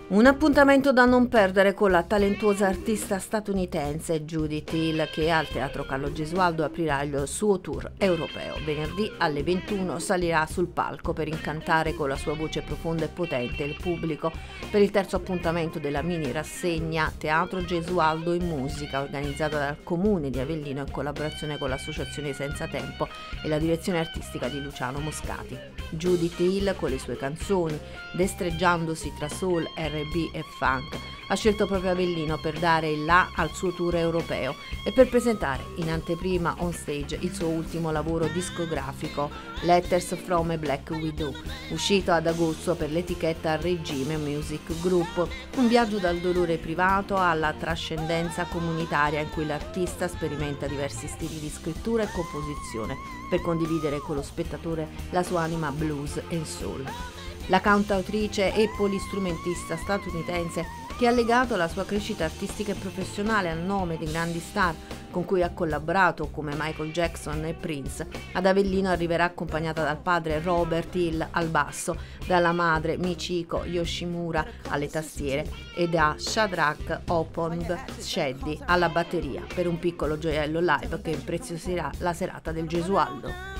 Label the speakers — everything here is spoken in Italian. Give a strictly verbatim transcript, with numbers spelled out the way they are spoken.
Speaker 1: Un appuntamento da non perdere con la talentuosa artista statunitense Judith Hill, che al Teatro Carlo Gesualdo aprirà il suo tour europeo. Venerdì alle ventuno salirà sul palco per incantare con la sua voce profonda e potente il pubblico per il terzo appuntamento della mini rassegna Teatro Gesualdo in musica, organizzata dal Comune di Avellino in collaborazione con l'Associazione Senza Tempo e la direzione artistica di Luciano Moscati. Judith Hill, con le sue canzoni, destreggiandosi tra soul, R and B e funk, ha scelto proprio Avellino per dare il là al suo tour europeo e per presentare in anteprima on stage il suo ultimo lavoro discografico, Letters from a Black Widow, uscito ad agosto per l'etichetta Regime Music Group, un viaggio dal dolore privato alla trascendenza comunitaria in cui l'artista sperimenta diversi stili di scrittura e composizione per condividere con lo spettatore la sua anima blues e soul. La cantautrice e polistrumentista statunitense, che ha legato la sua crescita artistica e professionale al nome di grandi star con cui ha collaborato come Michael Jackson e Prince, ad Avellino arriverà accompagnata dal padre Robert Hill al basso, dalla madre Michiko Yoshimura alle tastiere e da Shadrach Opond Sheddy alla batteria per un piccolo gioiello live che impreziosirà la serata del Gesualdo.